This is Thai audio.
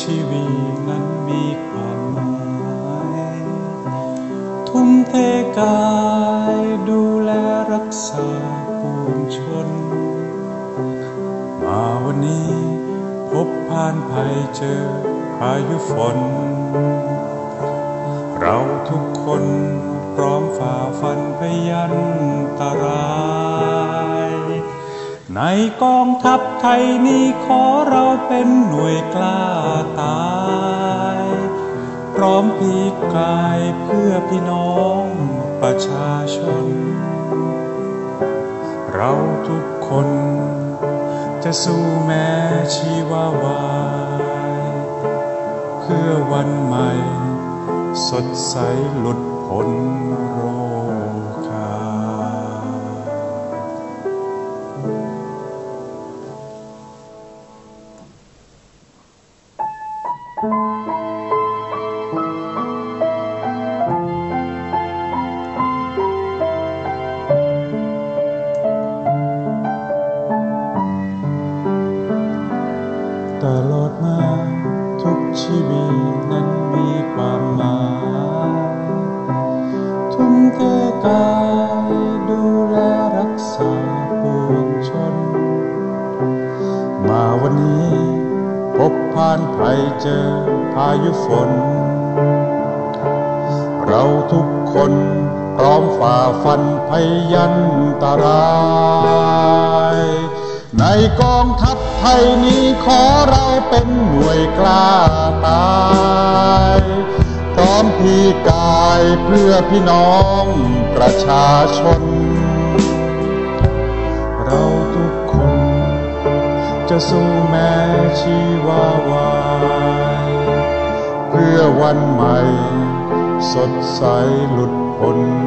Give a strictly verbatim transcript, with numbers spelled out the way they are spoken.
ชีวิตนั้นมีความหมายทุ่มเทกายดูแลรักษาปวงชนมาวันนี้พบผ่านภัยเจอพายุฝนเราทุกคนพร้อมฝ่าฟันพยันตรายในกองทัพไทยนี้ขอเราเป็นหน่วยกล้าตายพร้อมพลีกายเพื่อพี่น้องประชาชนเราทุกคนจะสู้แม้ชีวาวายเพื่อวันใหม่สดใสหลุดพ้นโรคาตลอดมาทุกชีวิตนั้นมีความหมายทุ่มเทกายดูแลรักษาปวงชนมาวันนี้พบผ่านภัยเจอพายุฝนเราทุกคนพร้อมฝ่าฟันพยันตรายในกองทัพไทยนี้ขอเราเป็นหน่วยกล้าตายพร้อมพลีกายเพื่อพี่น้องประชาชนเราทุกคนจะสู้แม้ชีวาวายเพื่อวันใหม่สดใสหลุดพ้น